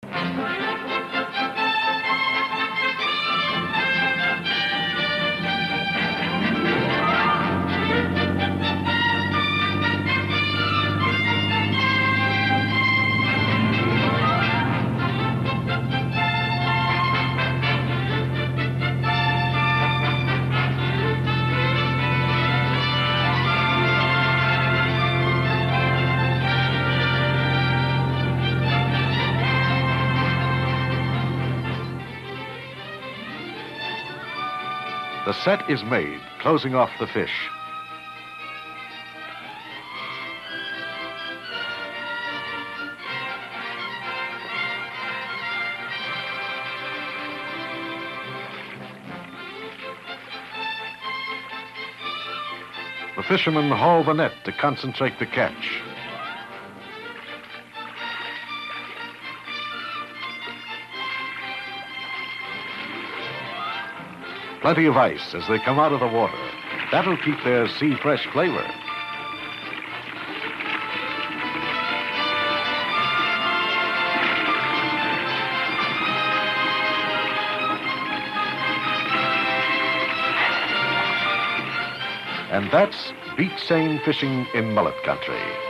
The set is made, closing off the fish. The fishermen haul the net to concentrate the catch. Plenty of ice as they come out of the water. That'll keep their sea-fresh flavor. And that's beach seine fishing in Mullet country.